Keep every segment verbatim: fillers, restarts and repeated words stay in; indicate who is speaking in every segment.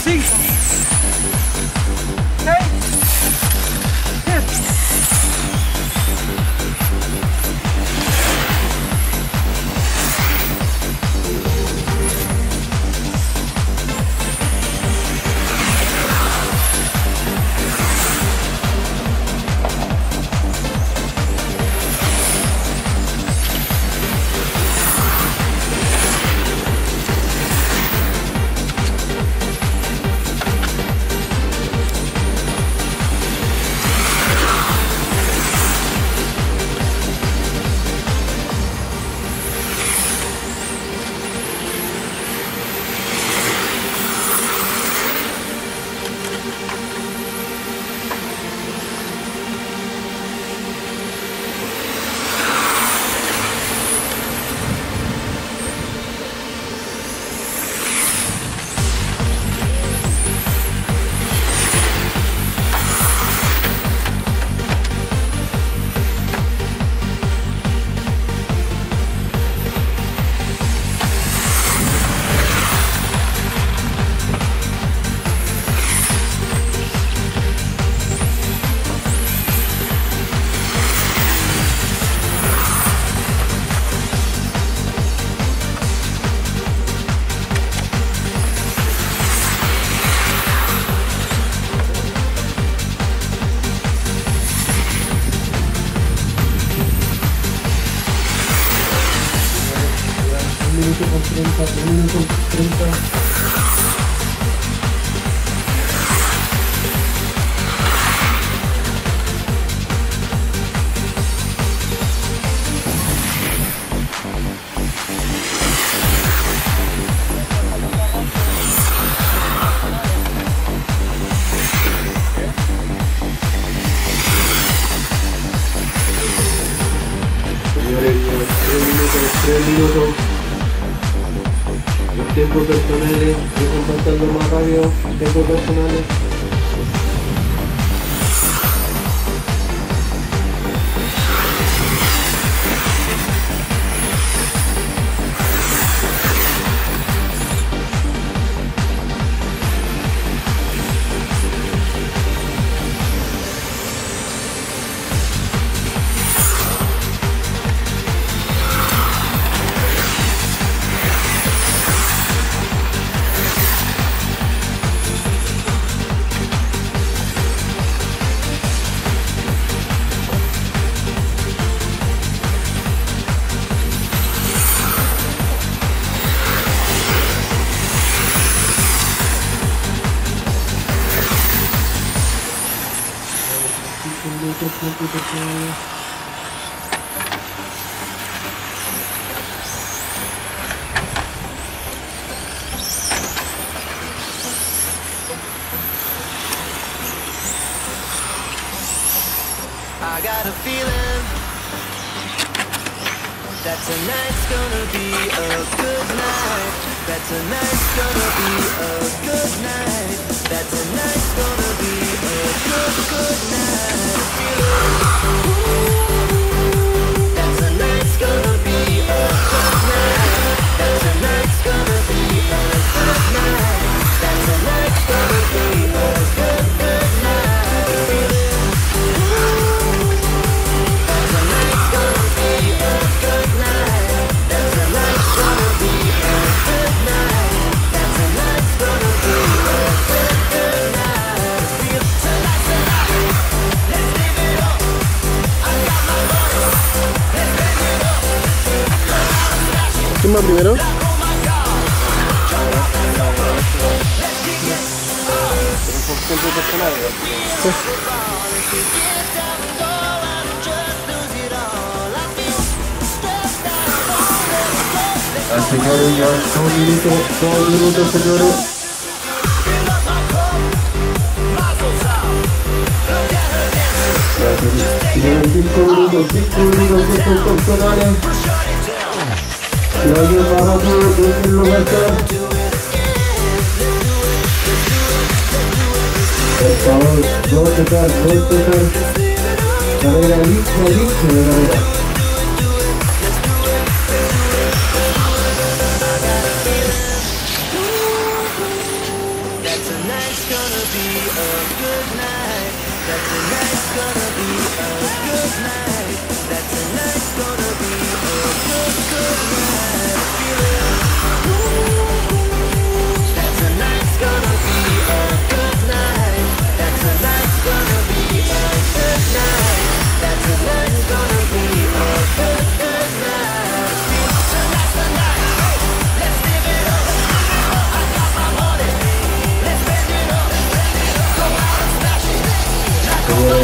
Speaker 1: cinco, seis, siete.
Speaker 2: minuto con treinta, un minuto con treinta. Señores, tres minutos, tres minutos. Los tiempos personales, yo contando más rápido, tiempos personales.
Speaker 3: I got a feeling that tonight's gonna be a good night. That tonight's gonna be a good night. That tonight's gonna be a good, good night. That tonight's gonna be a good night. That tonight's gonna be a good night. That tonight's gonna be a good, good night.
Speaker 2: ¿Quién va primero? Ah, señores, ya todo un minuto, todo un minuto, señores. Tienen cinco minutos, cinco minutos, cinco personales. Si alguien va rápido, déjenlo marcar. Por favor, no tocar, no tocar. Carrera lista, lista de carrera.
Speaker 3: That's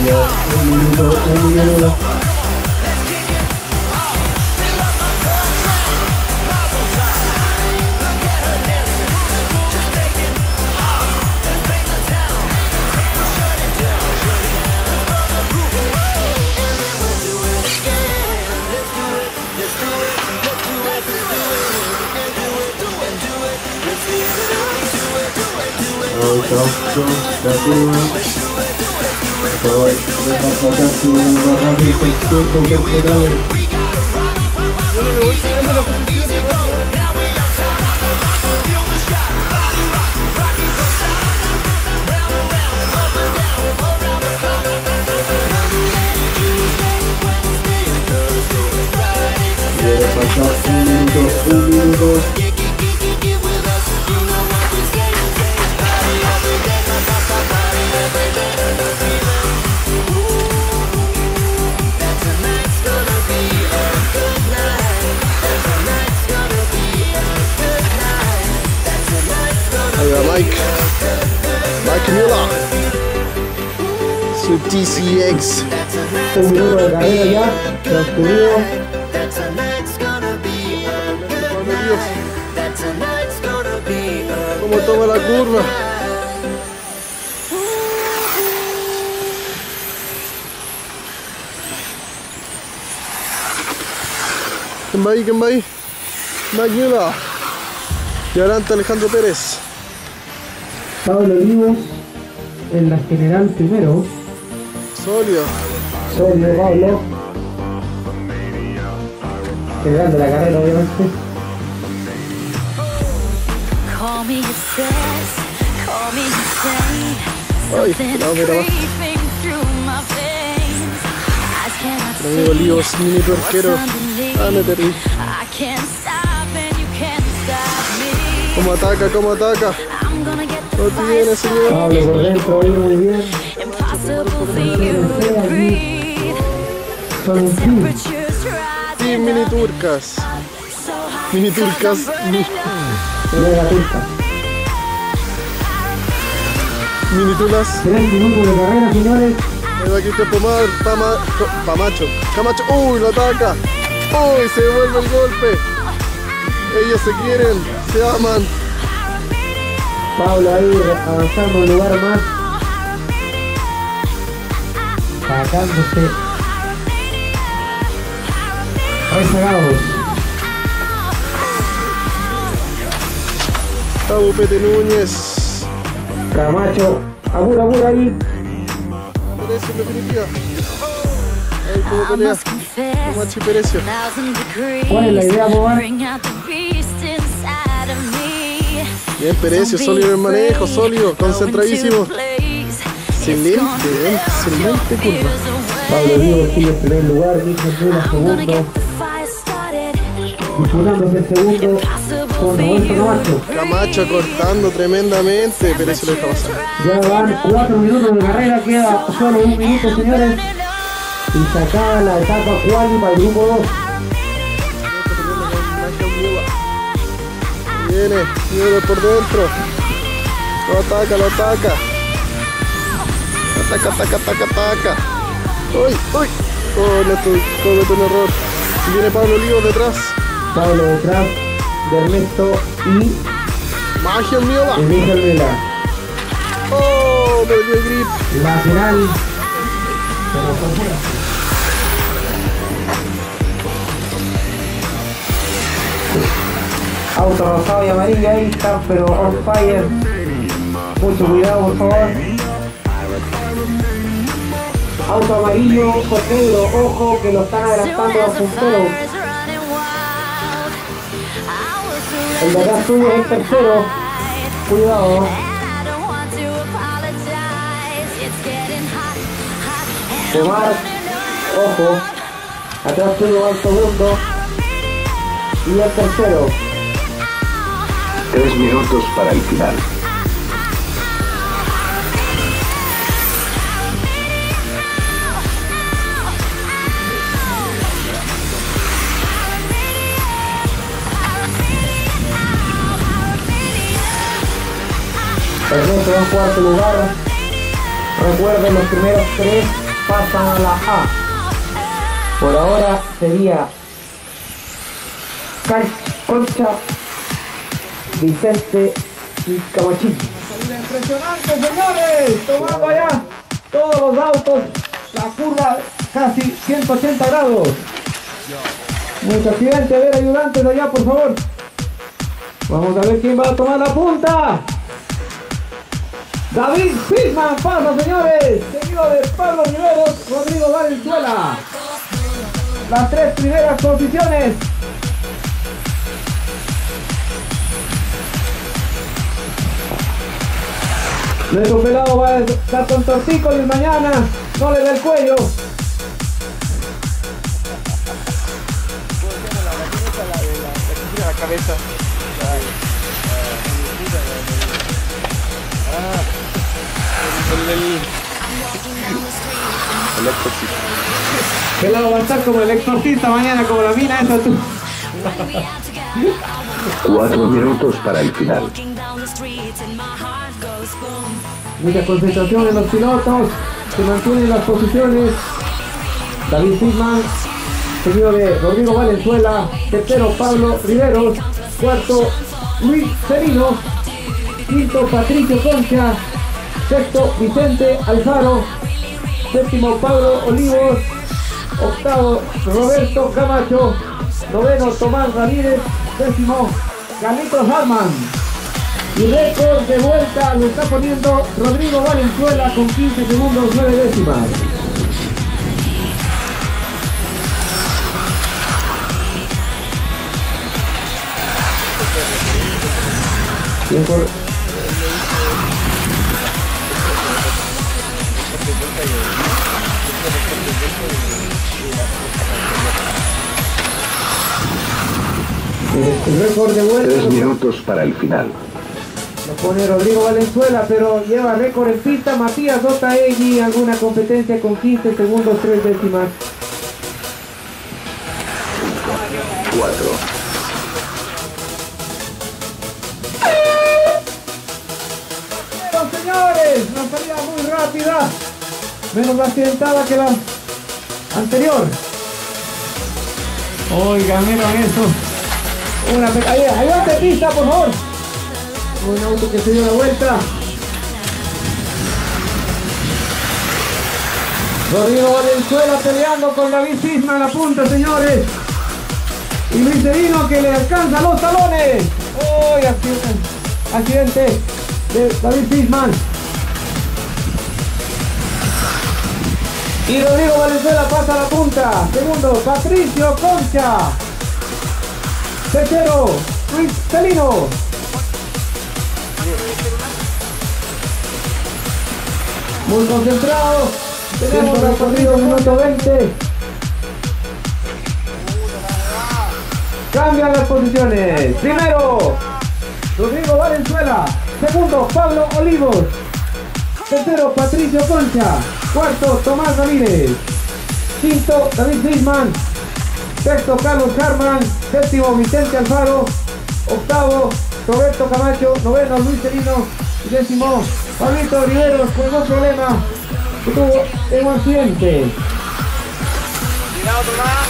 Speaker 2: Ya, un minuto, un minuto. Ahí está, la curva. Voy, deja sacar su barra de efecto que trae. Debe pasar un minuto, un minuto.
Speaker 4: Ahí va Mike. Mike Müller. Su T C X.
Speaker 2: Un minuto de carrera ya, transcurrido.
Speaker 4: Cómo toma la curva. ¿Quién va ahí? ¿Quién va ahí? Mike Müller. Y adelante Alejandro Pérez.
Speaker 2: Pablo Olivos en la general primero.
Speaker 4: Sólido.
Speaker 2: Sólido Pablo. General de la carrera, obviamente.
Speaker 3: Call me obsessed, call me insane.
Speaker 4: Ay,
Speaker 3: Something's
Speaker 4: no, mira, va.
Speaker 3: creeping through my veins. I cannot
Speaker 4: El amigo Olivos,
Speaker 3: see
Speaker 4: mini tuerquero.
Speaker 3: what's underneath.
Speaker 4: Ah, me perdí.
Speaker 3: I can't stop and you can't stop me.
Speaker 4: ¿Cómo ataca? ¿Cómo ataca?
Speaker 3: I'm gonna get the
Speaker 4: No
Speaker 3: fire
Speaker 4: tiene, señor.
Speaker 2: Pablo por dentro, ahí muy bien.
Speaker 3: impossible for you to breathe.
Speaker 2: Son un team.
Speaker 3: Temperatures rising
Speaker 4: Sí, mini turcas.
Speaker 3: so high.
Speaker 4: Mini turcas. mi-
Speaker 2: Pelea de la turca.
Speaker 4: Mini tulas.
Speaker 2: Tres minutos de carrera, señores.
Speaker 4: Ahí va Cristian Pomar. Pama, Pamacho. Camacho. Uy, lo ataca. Uy, se devuelve el golpe. Ellos se quieren, se aman.
Speaker 2: Pablo ahí avanzando un lugar más. Sacándose. Rezagados.
Speaker 4: Tabu Pete Núñez.
Speaker 2: Camacho. Apura, apura ahí.
Speaker 4: Perecio en definitiva. Ahí como
Speaker 3: I
Speaker 4: pelea.
Speaker 3: must confess,
Speaker 4: Camacho y Perecio.
Speaker 3: thousand degrees.
Speaker 2: ¿Cuál es la idea, Bobar?
Speaker 3: Bring out the beast inside of me.
Speaker 4: Bien, Perecio, sólido en el manejo, sólido, concentradísimo. Excelente, ¿eh? Excelente curva.
Speaker 2: Pablo Diego sigue en primer lugar. Michel Mula segundo. Disputándose el segundo con Roberto Camacho.
Speaker 4: Camacho cortando tremendamente, Perecio lo deja pasar.
Speaker 2: Ya van cuatro minutos de carrera. Queda solo un minuto, señores. Y se acaba la etapa quali para el grupo dos.
Speaker 4: Viene, viene por dentro. Lo ataca, lo ataca. Ataca, ataca, ataca, ataca. ¡Uy, uy! Oh, Neto, comete un error. Viene Pablo Olivos detrás.
Speaker 2: Pablo detrás de Ernesto y
Speaker 4: Magia Miola.
Speaker 2: de Michel Mula.
Speaker 4: Oh, me dio el grip.
Speaker 2: La final. Auto rosado y amarillo ahí están, pero on fire. Mucho cuidado, por favor. Auto amarillo con negro, ojo que lo están adelantando a puntero. El de acá suyo es el tercero. Cuidado. Tomar, ojo. Atrás suyo va el segundo. Y el tercero.
Speaker 5: Tres minutos para el final.
Speaker 2: Ernesto va en cuarto lugar. Recuerden los primeros tres pasan a la A. Por ahora sería Cal- Concha, Vicente y Camachín. Impresionante, señores, tomando allá todos los autos, la curva casi ciento ochenta grados. Mucho accidente, a ver, ayudantes allá, por favor. Vamos a ver quién va a tomar la punta. David Pisman pasa, señores, seguido de Pablo Riveros, Rodrigo Valenzuela. Las tres primeras posiciones. Nuestro pelado va a estar con tortícolis mañana, no le da el cuello.
Speaker 6: La cabeza. Ah, el, el, el exorcista.
Speaker 2: Pelado va a estar como el exorcista mañana, como la mina esa tú.
Speaker 5: Cuatro minutos para el final.
Speaker 2: Mucha concentración en los pilotos, se mantienen las posiciones. David Pisman, seguido de Rodrigo Valenzuela, tercero Pablo Riveros, cuarto Luis Serino, quinto Patricio Concha, sexto Vicente Alfaro, séptimo Pablo Olivos, octavo Roberto Camacho, noveno Tomás Ramírez, décimo Carlitos Harman. Y récord de vuelta lo está poniendo Rodrigo Valenzuela con quince segundos nueve décimas. Tiempo. El récord de vuelta
Speaker 5: Tres minutos para el final.
Speaker 2: lo pone Rodrigo Valenzuela, pero lleva récord en pista Matías Otaegui, alguna competencia con quince segundos tres décimas.
Speaker 5: Cuatro.
Speaker 2: Pero señores, una salida muy rápida, menos accidentada que la anterior. Oigan, miren eso. Una pe- ahí, ayúdate pista, por favor. Un auto que se dio la vuelta. Rodrigo Valenzuela peleando con David Pisman a la punta, señores. Y Luis Serino que le alcanza los talones. ¡Uy! Accidente, accidente de David Pisman. Y Rodrigo Valenzuela pasa a la punta. Segundo, Patricio Concha. Tercero, Luis Serino. Muy concentrado. Tenemos recorrido minuto veinte. Cambian las posiciones. Primero, Rodrigo Valenzuela. Segundo, Pablo Olivos. Tercero, Patricio Concha. Cuarto, Tomás Ramírez. Quinto, David Pisman. Sexto, Carlos Harman. Séptimo, Vicente Alfaro. Octavo, Roberto Camacho. Noveno, Luis Serino. Y décimo, Pablito Riveros, con un problema que tuvo en un accidente.
Speaker 6: Cuidado, Tomás.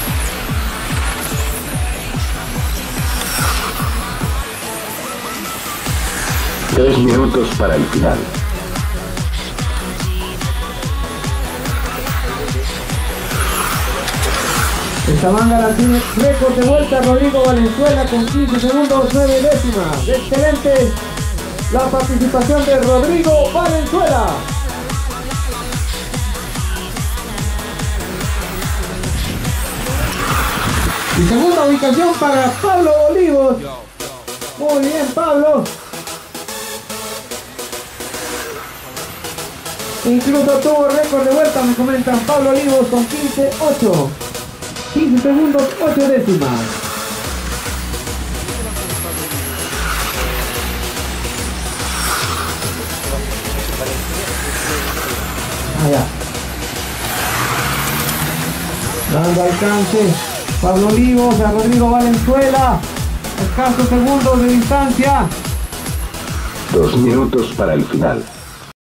Speaker 5: Tres minutos para el final.
Speaker 2: Esta manga la tiene récord de vuelta Rodrigo Valenzuela con quince segundos nueve décimas. Excelente la participación de Rodrigo Valenzuela. Y segunda ubicación para Pablo Olivos. Muy bien, Pablo. Incluso tuvo récord de vuelta, me comentan, Pablo Olivos con quince ocho. quince segundos ocho décimas. Allá. Dando alcance Pablo Olivos a Rodrigo Valenzuela. Escasos segundos de distancia.
Speaker 5: Dos minutos para el final.